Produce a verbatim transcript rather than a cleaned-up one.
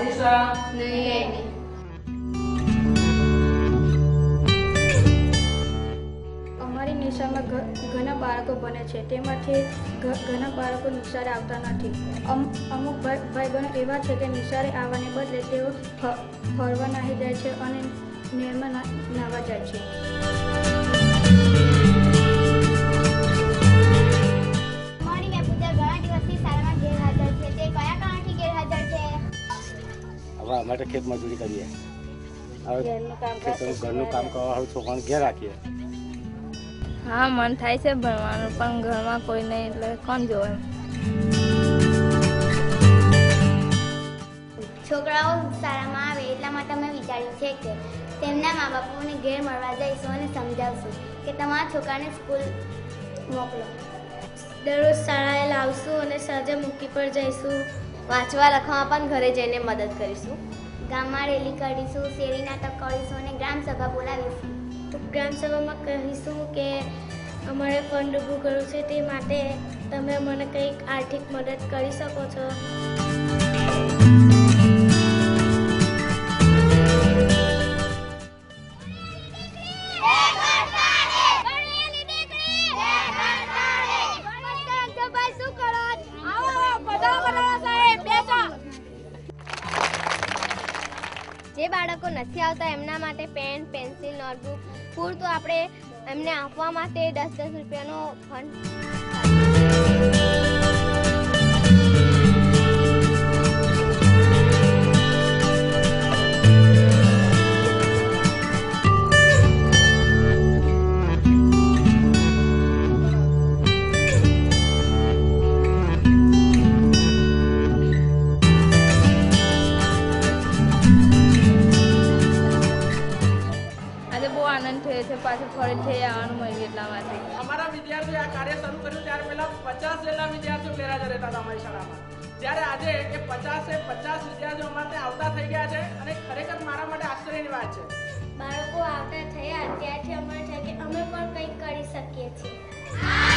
મનીષા નહીં. અમારી નિશાળમાં ઘણા બાળકો ભણે છે, તેમાંથી ઘણા બાળકો નિશાળે આવતા નથી. અમુક ભાઈ બહેનો એવા છે કે નિશાળે આવવાને બદલે તેઓ ફરવા નાહી જાય છે અને નહેરમાં નાહવા જાય છે. માટે ખેત મજૂરી કરીએ, ઘરનું કામ કરવા છોકરાને ઘેર રાખીએ. હા, મન થાય છે ભણવાનું, પણ ઘરમાં કોઈ નહીં એટલે કોણ જોવે. છોકરાઓ શાળામાં આવે એટલા માટે અમે વિચાર્યું છે કે તેમના મા બાપોને ઘેર મળવા જઈશું અને સમજાવશું કે તમારા છોકરાને સ્કૂલ મોકલો. દરરોજ શાળાએ લાવશું અને સાંજે મૂકી પર જઈશું. વાંચવા લખવામાં પણ ઘરે જઈને મદદ કરીશું. ગામમાં રેલી કરીશું, શેરી નાટક કરીશું અને ગ્રામસભા બોલાવીશું. ગ્રામસભામાં કહીશું કે અમારે ફંડ ઊભું કરવું છે, તે માટે તમે મને કંઈક આર્થિક મદદ કરી શકો છો. જે બાળકો નથી આવતા એમના માટે પેન, પેન્સિલ, નોટબુક પૂરતું આપણે એમને આપવા માટે દસ દસ રૂપિયાનો ફંડ. પાછું ફરી થઈ આવવાનું મળ્યું એટલા માટે. અમારા વિદ્યાર્થીઓ આ કાર્ય શરૂ કર્યું ત્યારે પહેલા પચાસ જેટલા વિદ્યાર્થીઓ ગેરહાજર રહેતા હતા અમારી શાળામાં, જ્યારે આજે એ પચાસે પચાસ વિદ્યાર્થીઓ અમારે આવતા થઈ ગયા છે અને ખરેખર મારા માટે આશ્ચર્યની વાત છે. બાળકો આવતા થયા ત્યારથી અમને થાય કે અમે પણ કંઈક કરી શકીએ છીએ.